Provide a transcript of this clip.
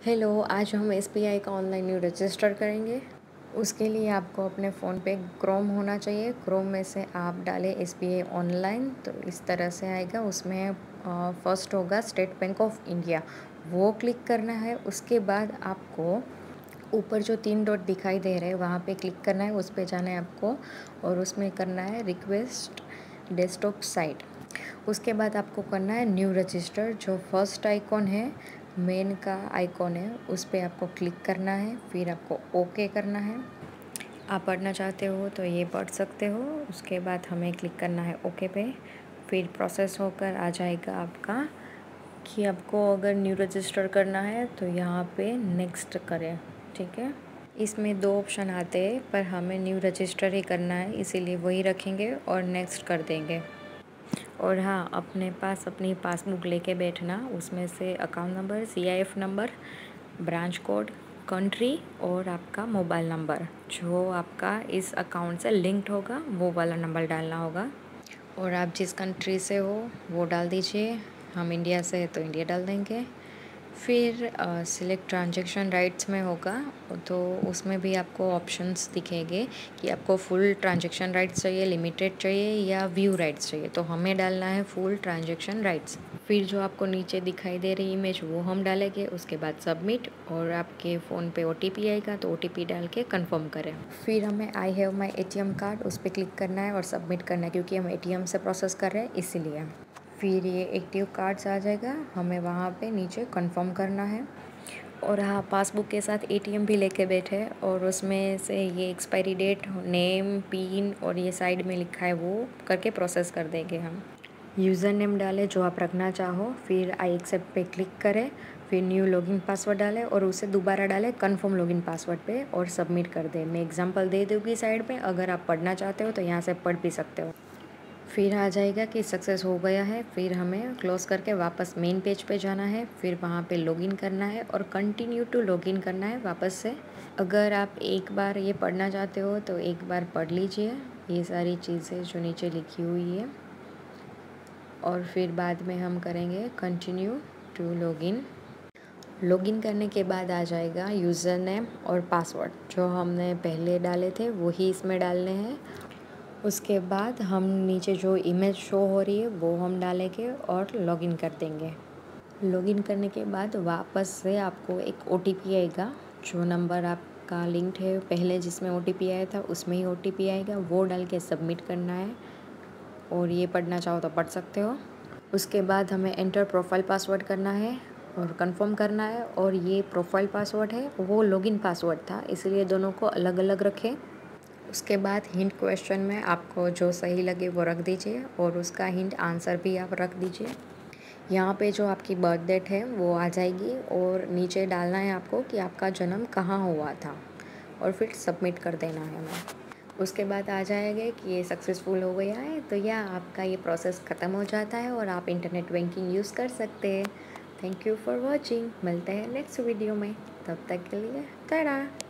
Hello, आज हम SBI का ऑनलाइन न्यू रजिस्टर करेंगे। उसके लिए आपको अपने फ़ोन पे क्रोम होना चाहिए। क्रोम में से आप डालें एसबीआई ऑनलाइन, तो इस तरह से आएगा। उसमें फर्स्ट होगा स्टेट बैंक ऑफ इंडिया, वो क्लिक करना है। उसके बाद आपको ऊपर जो 3 डॉट दिखाई दे रहे हैं वहाँ पे क्लिक करना है, उस पे जाना है आपको और उसमें करना है रिक्वेस्ट डेस्कटॉप साइट। उसके बाद आपको करना है न्यू रजिस्टर। जो फर्स्ट आइकॉन है, मेन का आइकॉन है, उस पर आपको क्लिक करना है, फिर आपको ओके करना है। आप पढ़ना चाहते हो तो ये पढ़ सकते हो। उसके बाद हमें क्लिक करना है ओके पे। फिर प्रोसेस होकर आ जाएगा आपका कि आपको अगर न्यू रजिस्टर करना है तो यहाँ पे नेक्स्ट करें, ठीक है। इसमें 2 ऑप्शन आते हैं, पर हमें न्यू रजिस्टर ही करना है, इसीलिए वही रखेंगे और नेक्स्ट कर देंगे। और हाँ, अपने पास अपनी पासबुक लेके बैठना, उसमें से account number, CIF number, branch code, country और आपका मोबाइल नंबर जो आपका इस अकाउंट से लिंक्ड होगा वो वाला नंबर डालना होगा। और आप जिस कंट्री से हो वो डाल दीजिए। हम इंडिया से हैं तो इंडिया डाल देंगे। फिर सिलेक्ट ट्रांजैक्शन राइट्स में होगा, तो उसमें भी आपको ऑप्शंस दिखेंगे कि आपको फुल ट्रांजैक्शन राइट्स चाहिए, लिमिटेड चाहिए या व्यू राइट्स चाहिए। तो हमें डालना है फुल ट्रांजैक्शन राइट्स। फिर जो आपको नीचे दिखाई दे रही इमेज वो हम डालेंगे। उसके बाद सबमिट, और आपके फ़ोन पे OTP आएगा तो OTP डाल के कंफर्म करें। फिर हमें I have my ATM card उस पर क्लिक करना है और सबमिट करना है, क्योंकि हम ATM से प्रोसेस कर रहे हैं इसीलिए। फिर ये एक्टिव कार्ड्स आ जाएगा, हमें वहाँ पे नीचे कंफर्म करना है। और हाँ, पासबुक के साथ ATM भी लेके बैठे और उसमें से ये एक्सपायरी डेट, नेम, पिन और ये साइड में लिखा है वो करके प्रोसेस कर देंगे हम। यूज़र नेम डालें जो आप रखना चाहो, फिर आई एक्सेप्ट पे क्लिक करें, फिर न्यू लॉगिन पासवर्ड डालें और उसे दोबारा डालें कन्फर्म लॉगिन पासवर्ड पे और सबमिट कर दें। मैं एग्जांपल दे दूँगी साइड में, अगर आप पढ़ना चाहते हो तो यहाँ से पढ़ भी सकते हो। फिर आ जाएगा कि सक्सेस हो गया है। फिर हमें क्लोज़ करके वापस मेन पेज पे जाना है, फिर वहाँ पे लॉगिन करना है और कंटिन्यू टू लॉगिन करना है वापस से। अगर आप एक बार ये पढ़ना चाहते हो तो एक बार पढ़ लीजिए ये सारी चीज़ें जो नीचे लिखी हुई है, और फिर बाद में हम करेंगे कंटिन्यू टू लॉगिन। लॉगिन करने के बाद आ जाएगा यूज़र नेम और पासवर्ड, जो हमने पहले डाले थे वही इसमें डालने हैं। उसके बाद हम नीचे जो इमेज शो हो रही है वो हम डालेंगे और लॉगिन कर देंगे। लॉगिन करने के बाद वापस से आपको एक OTP आएगा। जो नंबर आपका लिंक्ड है पहले जिसमें OTP आया था उसमें ही OTP आएगा, वो डाल के सबमिट करना है। और ये पढ़ना चाहो तो पढ़ सकते हो। उसके बाद हमें एंटर प्रोफाइल पासवर्ड करना है और कंफर्म करना है। और ये प्रोफाइल पासवर्ड है वो लॉगिन पासवर्ड था, इसलिए दोनों को अलग अलग रखें। उसके बाद हिंट क्वेश्चन में आपको जो सही लगे वो रख दीजिए और उसका हिंट आंसर भी आप रख दीजिए। यहाँ पे जो आपकी बर्थ डेट है वो आ जाएगी और नीचे डालना है आपको कि आपका जन्म कहाँ हुआ था, और फिर सबमिट कर देना है हमें। उसके बाद आ जाएगा कि ये सक्सेसफुल हो गया है, तो यह आपका ये प्रोसेस ख़त्म हो जाता है और आप इंटरनेट बैंकिंग यूज़ कर सकते हैं। Thank you for watching. मिलते हैं नेक्स्ट वीडियो में, तब तक के लिए टाटा।